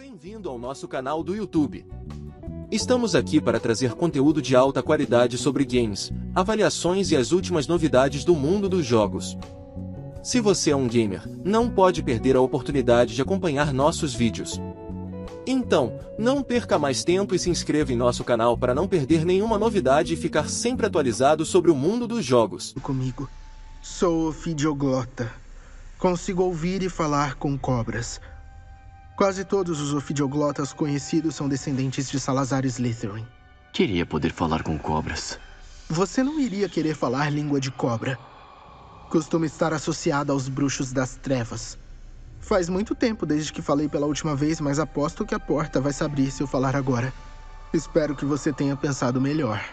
Bem-vindo ao nosso canal do YouTube. Estamos aqui para trazer conteúdo de alta qualidade sobre games, avaliações e as últimas novidades do mundo dos jogos. Se você é um gamer, não pode perder a oportunidade de acompanhar nossos vídeos. Então, não perca mais tempo e se inscreva em nosso canal para não perder nenhuma novidade e ficar sempre atualizado sobre o mundo dos jogos. Comigo. Sou ofidioglota. Consigo ouvir e falar com cobras. Quase todos os ofidioglotas conhecidos são descendentes de Salazar Slytherin. Queria poder falar com cobras. Você não iria querer falar língua de cobra. Costuma estar associada aos bruxos das trevas. Faz muito tempo desde que falei pela última vez, mas aposto que a porta vai se abrir se eu falar agora. Espero que você tenha pensado melhor.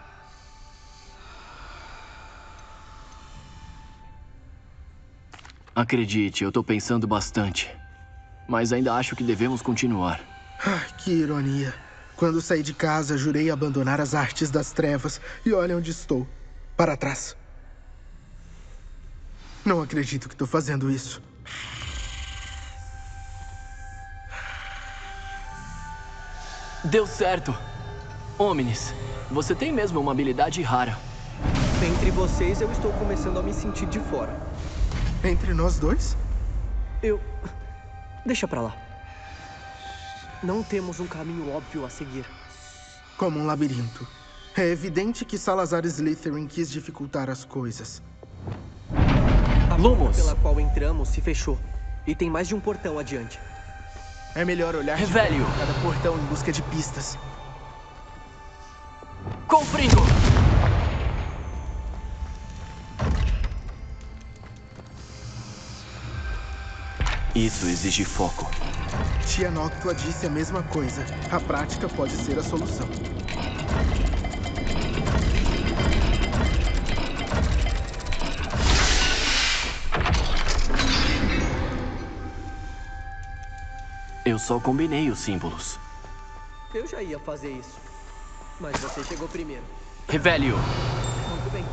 Acredite, eu tô pensando bastante. Mas ainda acho que devemos continuar. Que ironia. Quando saí de casa, jurei abandonar as artes das trevas. E olha onde estou. Para trás. Não acredito que estou fazendo isso. Deu certo. Omnis, você tem mesmo uma habilidade rara. Entre vocês, eu estou começando a me sentir de fora. Entre nós dois? Deixa pra lá. Não temos um caminho óbvio a seguir. Como um labirinto. É evidente que Salazar Slytherin quis dificultar as coisas. A Lumos! porta pela qual entramos se fechou. E tem mais de um portão adiante. É melhor olhar de Revelio! perto cada portão em busca de pistas. Confringo! Isso exige foco. Tia Noctua disse a mesma coisa. A prática pode ser a solução. Eu só combinei os símbolos. Eu já ia fazer isso. Mas você chegou primeiro. Revelio! Muito bem.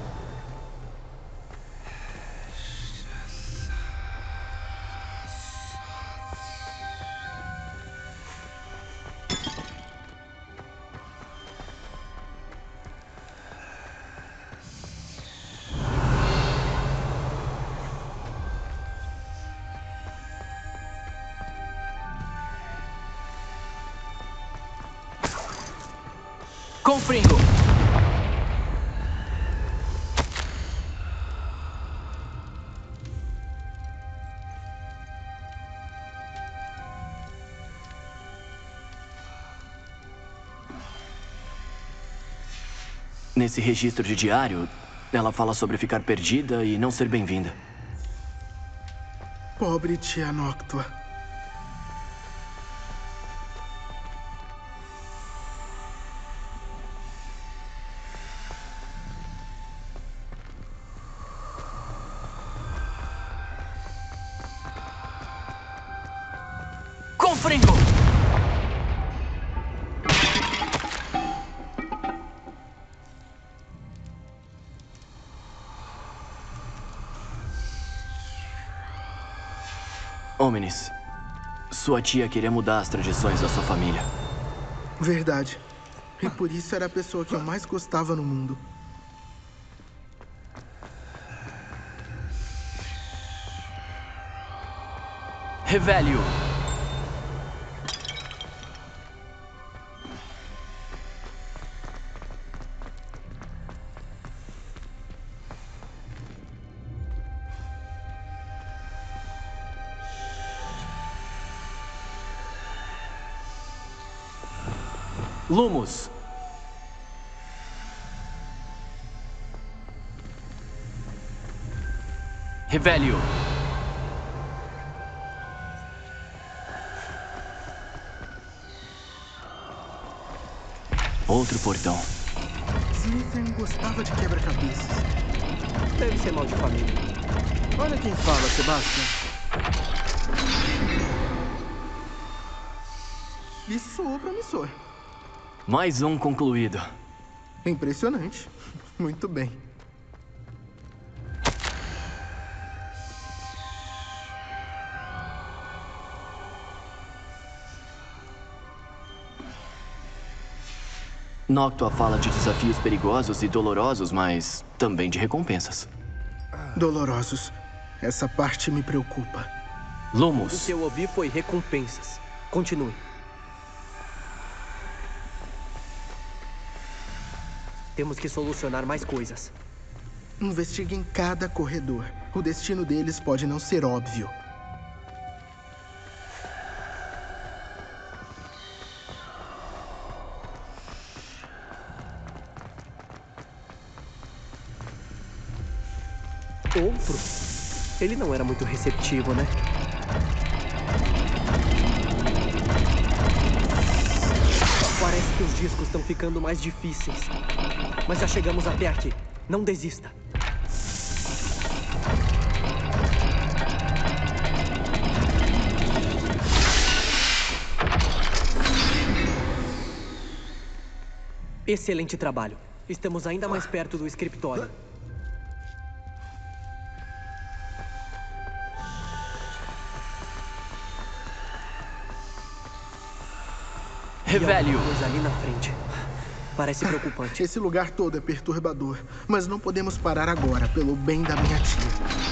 Confringo! Nesse registro de diário, ela fala sobre ficar perdida e não ser bem-vinda. Pobre tia Noctua. Confringo! Omnis, sua tia queria mudar as tradições da sua família. Verdade. E por isso era a pessoa que eu mais gostava no mundo. Revelio! Lumos! Revelio! Outro portão. Slytherin gostava de quebra-cabeças. Deve ser mal de família. Olha quem fala, Sebastian. Isso soou promissor. Mais um concluído. Impressionante. Muito bem. Noctua fala de desafios perigosos e dolorosos, mas também de recompensas. Dolorosos. Essa parte me preocupa. O Lumos, que eu ouvi foi recompensas. Continue. Temos que solucionar mais coisas. Investiguem cada corredor. O destino deles pode não ser óbvio. Outro? Ele não era muito receptivo, né? Parece que os discos estão ficando mais difíceis. Mas já chegamos até aqui. Não desista. Excelente trabalho. Estamos ainda mais perto do escritório. E Revelio. alguma coisa ali na frente. Parece preocupante. Esse lugar todo é perturbador, mas não podemos parar agora, pelo bem da minha tia.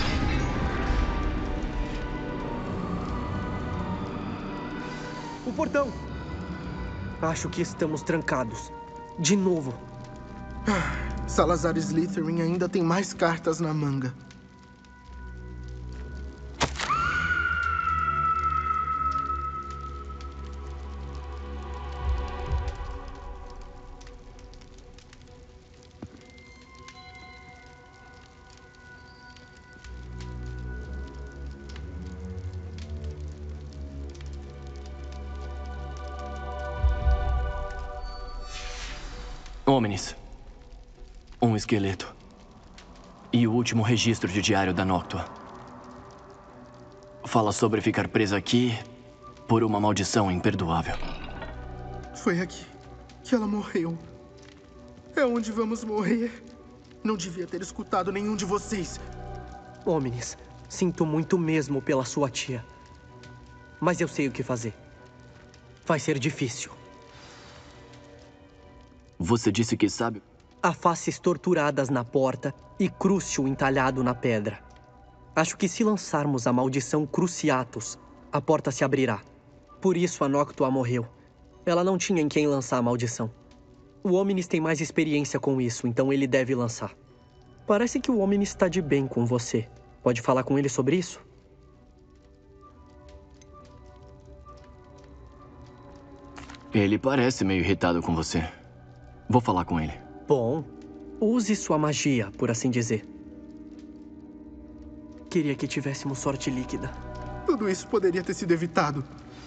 O portão! Acho que estamos trancados. De novo. Salazar Slytherin ainda tem mais cartas na manga. Omnis. Um esqueleto. E o último registro de diário da Noctua. Fala sobre ficar presa aqui por uma maldição imperdoável. Foi aqui que ela morreu. É onde vamos morrer. Não devia ter escutado nenhum de vocês. Omnis, sinto muito mesmo pela sua tia. Mas eu sei o que fazer. Vai ser difícil. Você disse que sabe... Há faces torturadas na porta e Crucio entalhado na pedra. Acho que se lançarmos a maldição Cruciatus, a porta se abrirá. Por isso a Noctua morreu. Ela não tinha em quem lançar a maldição. O Omnis tem mais experiência com isso, então ele deve lançar. Parece que o Omnis está de bem com você. Pode falar com ele sobre isso? Ele parece meio irritado com você. Vou falar com ele. Bom, use sua magia, por assim dizer. Queria que tivéssemos sorte líquida. Tudo isso poderia ter sido evitado.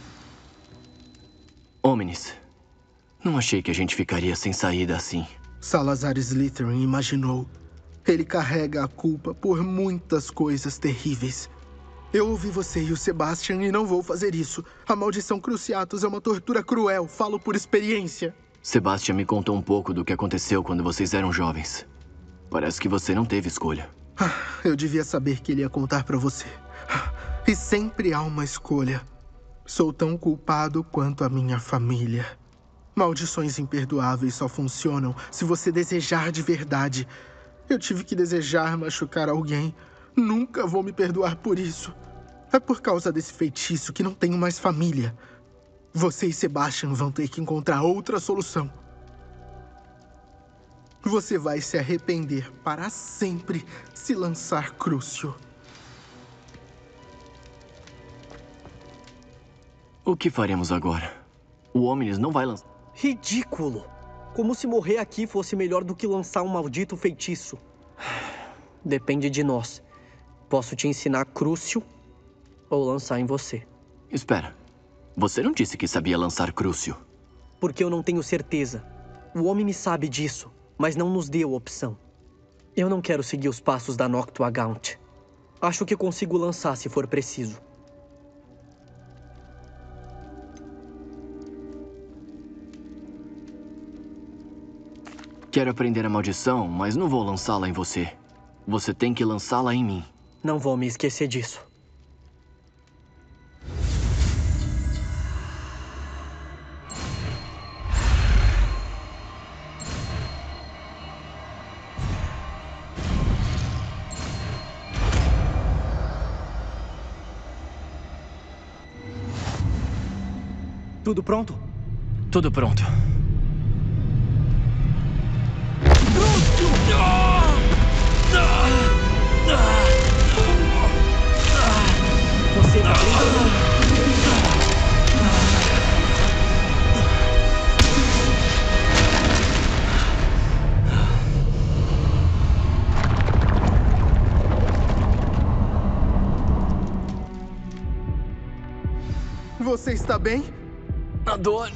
Omnis, não achei que a gente ficaria sem saída assim. Salazar Slytherin imaginou. Ele carrega a culpa por muitas coisas terríveis. Eu ouvi você e o Sebastian e não vou fazer isso. A maldição Cruciatus é uma tortura cruel, falo por experiência. Sebastian me contou um pouco do que aconteceu quando vocês eram jovens. Parece que você não teve escolha. Eu devia saber que ele ia contar pra você. E sempre há uma escolha. Sou tão culpado quanto a minha família. Maldições imperdoáveis só funcionam se você desejar de verdade. Eu tive que desejar machucar alguém. Nunca vou me perdoar por isso. É por causa desse feitiço que não tenho mais família. Você e Sebastian vão ter que encontrar outra solução. Você vai se arrepender para sempre se lançar Crucio. O que faremos agora? O Omnis não vai lançar... Ridículo! Como se morrer aqui fosse melhor do que lançar um maldito feitiço. Depende de nós. Posso te ensinar Crucio ou lançar em você. Espera. Você não disse que sabia lançar Crucio? Porque eu não tenho certeza. O Omnis sabe disso, mas não nos deu opção. Eu não quero seguir os passos da Noctua Gaunt. Acho que consigo lançar se for preciso. Quero aprender a maldição, mas não vou lançá-la em você. Você tem que lançá-la em mim. Não vou me esquecer disso. Tudo pronto? Tudo pronto. Você tá brincando? Você está bem? A dor...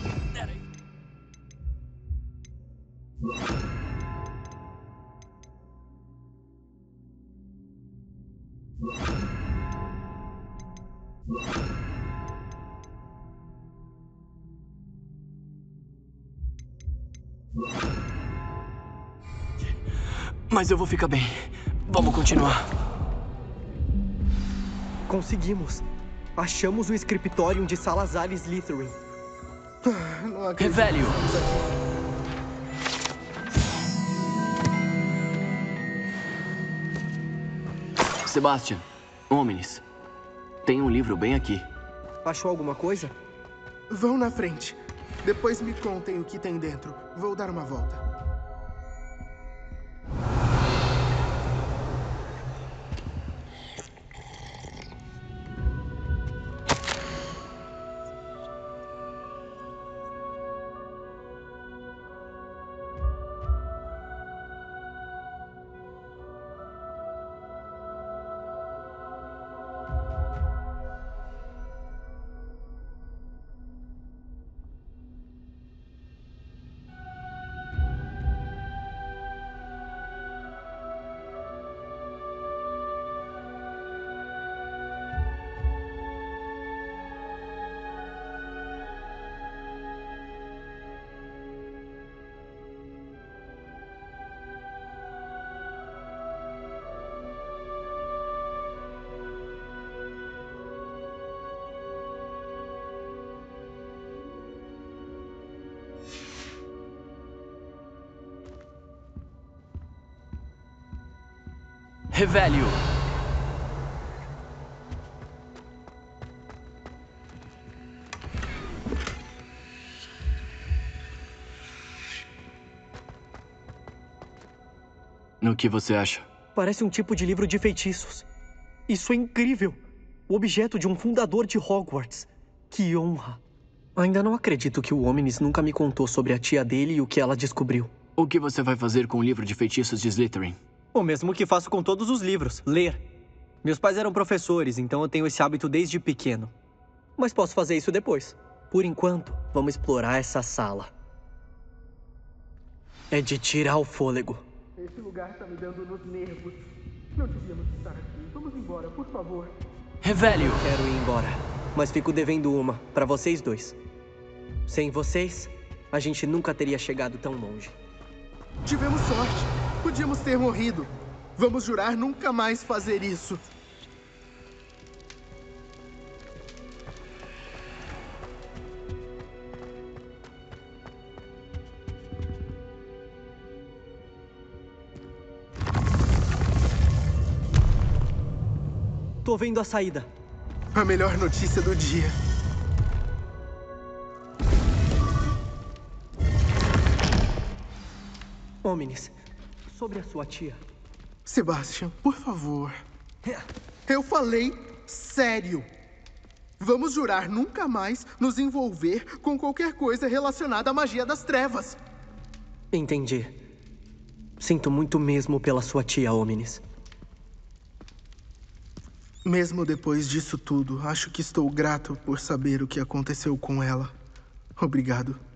Mas eu vou ficar bem. Vamos continuar. Conseguimos. Achamos o Scriptorium de Salazar Slytherin. Não acredito. Revelio. Sebastian, Hominis, tem um livro bem aqui. Achou alguma coisa? Vão na frente. Depois me contem o que tem dentro. Vou dar uma volta. Revelio. O que você acha? Parece um tipo de livro de feitiços. Isso é incrível! O objeto de um fundador de Hogwarts. Que honra! Ainda não acredito que o Hominis nunca me contou sobre a tia dele e o que ela descobriu. O que você vai fazer com o livro de feitiços de Slytherin? O mesmo que faço com todos os livros, ler. Meus pais eram professores, então eu tenho esse hábito desde pequeno. Mas posso fazer isso depois. Por enquanto, vamos explorar essa sala. É de tirar o fôlego. Esse lugar tá me dando nos nervos. Não devíamos estar aqui. Vamos embora, por favor. Revelio. Quero ir embora, mas fico devendo uma pra vocês dois. Sem vocês, a gente nunca teria chegado tão longe. Tivemos sorte. Podíamos ter morrido. Vamos jurar nunca mais fazer isso. Tô vendo a saída. A melhor notícia do dia. Hominis, sobre a sua tia. Sebastian, por favor. Eu falei sério. Vamos jurar nunca mais nos envolver com qualquer coisa relacionada à magia das trevas. Entendi. Sinto muito mesmo pela sua tia, Hominis. Mesmo depois disso tudo, acho que estou grato por saber o que aconteceu com ela. Obrigado.